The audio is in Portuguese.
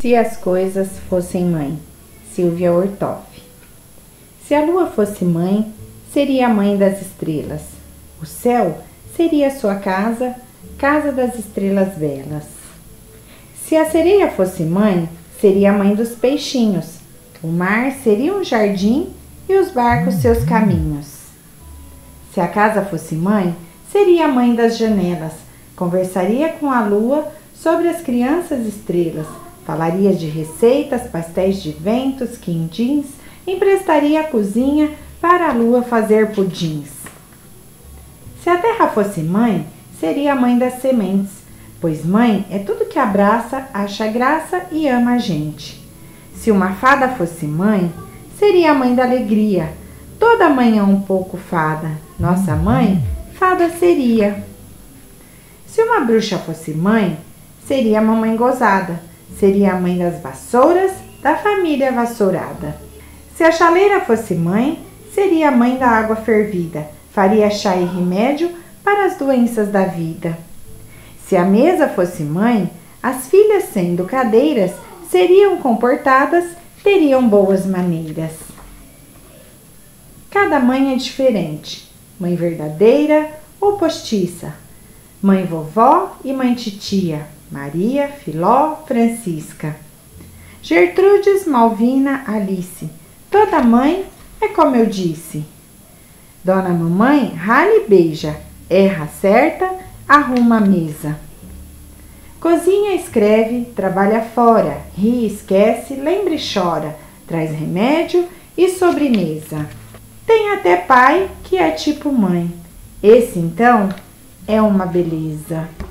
Se as coisas fossem mãe, Silvia Ortoff. Se a lua fosse mãe, seria a mãe das estrelas. O céu seria sua casa, casa das estrelas belas. Se a sereia fosse mãe, seria a mãe dos peixinhos. O mar seria um jardim e os barcos seus caminhos. Se a casa fosse mãe, seria a mãe das janelas. Conversaria com a lua sobre as crianças estrelas. Falaria de receitas, pastéis de ventos, quindins. Emprestaria a cozinha para a lua fazer pudins. Se a terra fosse mãe, seria a mãe das sementes, pois mãe é tudo que abraça, acha graça e ama a gente. Se uma fada fosse mãe, seria a mãe da alegria. Toda mãe é um pouco fada, nossa mãe, fada seria. Se uma bruxa fosse mãe, seria a mamãe gozada, seria a mãe das vassouras, da família vassourada. Se a chaleira fosse mãe, seria a mãe da água fervida, faria chá e remédio para as doenças da vida. Se a mesa fosse mãe, as filhas, sendo cadeiras, seriam comportadas, teriam boas maneiras. Cada mãe é diferente, mãe verdadeira ou postiça, mãe vovó e mãe titia, Maria, Filó, Francisca, Gertrudes, Malvina, Alice. Toda mãe é como eu disse. Dona Mamãe rala e beija, erra, acerta, arruma a mesa. Cozinha, escreve, trabalha fora, ri, esquece, lembra e chora, traz remédio e sobremesa. Tem até pai que é tipo mãe. Esse então é uma beleza.